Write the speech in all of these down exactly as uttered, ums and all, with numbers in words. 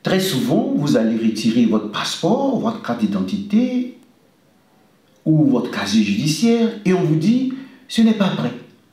Très souvent, vous allez retirer votre passeport, votre carte d'identité ou votre casier judiciaire et on vous dit « ce n'est pas prêt ».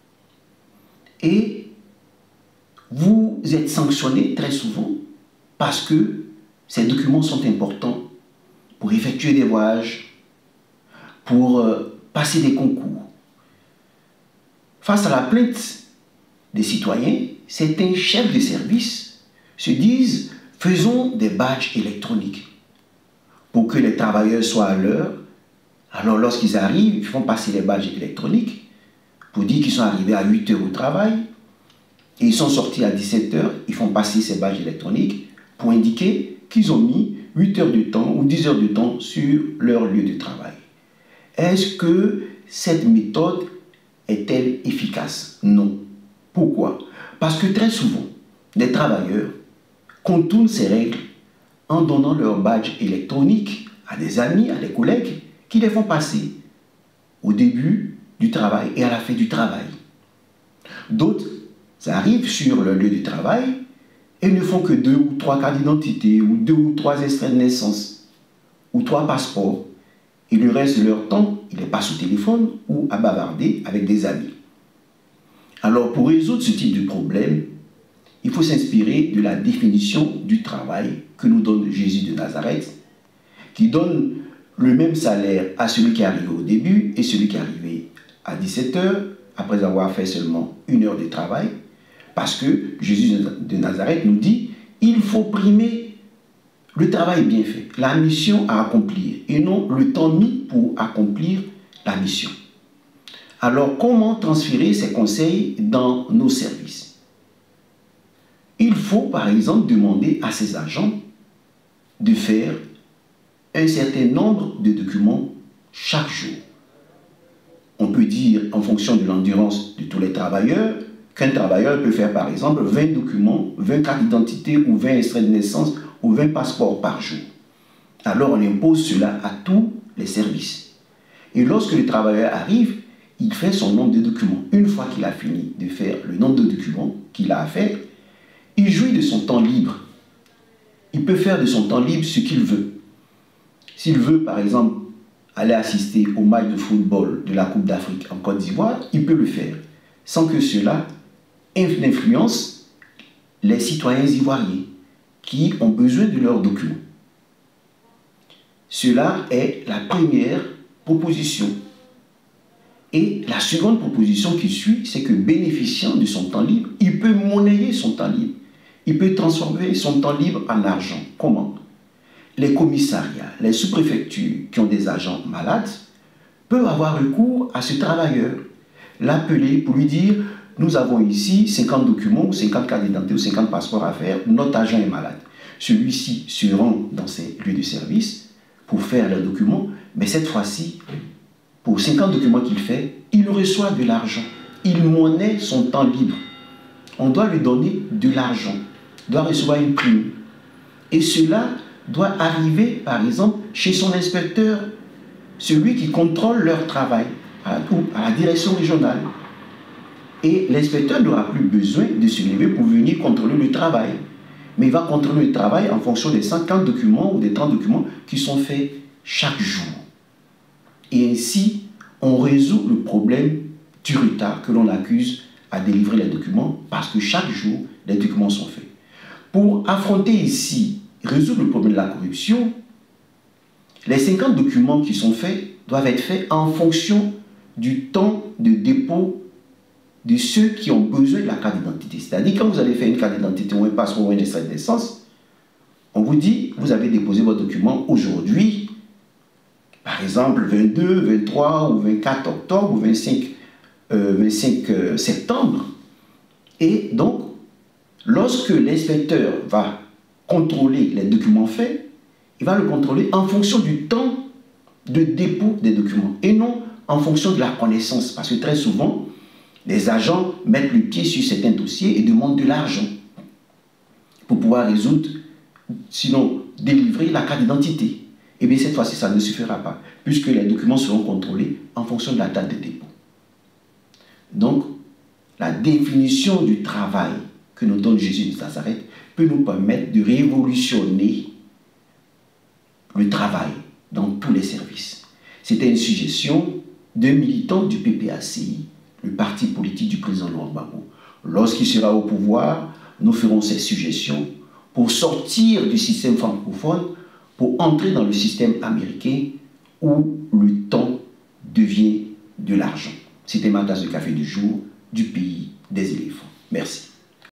Et vous êtes sanctionné très souvent parce que ces documents sont importants pour effectuer des voyages, pour euh, passer des concours. Face à la plainte des citoyens, certains chefs de service se disent « faisons des badges électroniques pour que les travailleurs soient à l'heure ». Alors lorsqu'ils arrivent, ils font passer les badges électroniques pour dire qu'ils sont arrivés à huit heures au travail et ils sont sortis à dix-sept heures, ils font passer ces badges électroniques pour indiquer qu'ils ont mis huit heures de temps ou dix heures de temps sur leur lieu de travail. Est-ce que cette méthode est-elle efficace? Non. Pourquoi? Parce que très souvent, les travailleurs contournent ces règles en donnant leur badge électronique à des amis, à des collègues qui les font passer au début du travail et à la fin du travail. D'autres arrivent sur le lieu de travail et ne font que deux ou trois cartes d'identité ou deux ou trois extraits de naissance ou trois passeports. Et le reste de leur temps, ils les passent au téléphone ou à bavarder avec des amis. Alors pour résoudre ce type de problème, il faut s'inspirer de la définition du travail que nous donne Jésus de Nazareth, qui donne le même salaire à celui qui est arrivé au début et celui qui est arrivé à dix-sept heures, après avoir fait seulement une heure de travail, parce que Jésus de Nazareth nous dit il faut primer le travail bien fait, la mission à accomplir, et non le temps mis pour accomplir la mission. Alors, comment transférer ces conseils dans nos services? Il faut, par exemple, demander à ses agents de faire un certain nombre de documents chaque jour. On peut dire, en fonction de l'endurance de tous les travailleurs, qu'un travailleur peut faire, par exemple, vingt documents, vingt cartes d'identité ou vingt extraits de naissance ou vingt passeports par jour. Alors, on impose cela à tous les services. Et lorsque le travailleur arrive, il fait son nombre de documents. Une fois qu'il a fini de faire le nombre de documents qu'il a à faire, il jouit de son temps libre. Il peut faire de son temps libre ce qu'il veut. S'il veut, par exemple, aller assister au match de football de la Coupe d'Afrique en Côte d'Ivoire, il peut le faire, sans que cela influence les citoyens ivoiriens qui ont besoin de leurs documents. Cela est la première proposition. Et la seconde proposition qui suit, c'est que bénéficiant de son temps libre, il peut monnayer son temps libre. Il peut transformer son temps libre en argent. Comment? Les commissariats, les sous-préfectures qui ont des agents malades peuvent avoir recours à ce travailleur, l'appeler pour lui dire « Nous avons ici cinquante documents, cinquante cartes d'identité ou cinquante passeports à faire, notre agent est malade. » Celui-ci se rend dans ses lieux de service pour faire les documents, mais cette fois-ci, pour cinquante documents qu'il fait, il reçoit de l'argent. Il monnaie son temps libre. On doit lui donner de l'argent. Il doit recevoir une prime. Et cela doit arriver, par exemple, chez son inspecteur, celui qui contrôle leur travail, à, à la direction régionale. Et l'inspecteur n'aura plus besoin de se lever pour venir contrôler le travail. Mais il va contrôler le travail en fonction des cinquante documents ou des trente documents qui sont faits chaque jour. Et ainsi, on résout le problème du retard que l'on accuse à délivrer les documents parce que chaque jour, les documents sont faits. Pour affronter ici, résoudre le problème de la corruption, les cinquante documents qui sont faits doivent être faits en fonction du temps de dépôt de ceux qui ont besoin de la carte d'identité. C'est-à-dire, quand vous allez faire une carte d'identité ou un passeport ou un extrait de naissance, on vous dit, vous avez déposé votre document aujourd'hui, par exemple, vingt-deux, vingt-trois ou vingt-quatre octobre ou vingt-cinq, euh, vingt-cinq euh, septembre. Et donc, lorsque l'inspecteur va contrôler les documents faits, il va le contrôler en fonction du temps de dépôt des documents et non en fonction de la connaissance. Parce que très souvent, les agents mettent le pied sur certains dossiers et demandent de l'argent pour pouvoir résoudre, sinon délivrer la carte d'identité. Et bien cette fois-ci, ça ne suffira pas, puisque les documents seront contrôlés en fonction de la date de dépôt. Donc, la définition du travail que nous donne Jésus de Nazareth peut nous permettre de révolutionner le travail dans tous les services. C'était une suggestion d'un militant du P P A C I, le parti politique du président Laurent Gbagbo. Lorsqu'il sera au pouvoir, nous ferons ces suggestions pour sortir du système francophone, pour entrer dans le système américain où le temps devient de l'argent. C'était ma tasse de café du jour du pays des éléphants. Merci.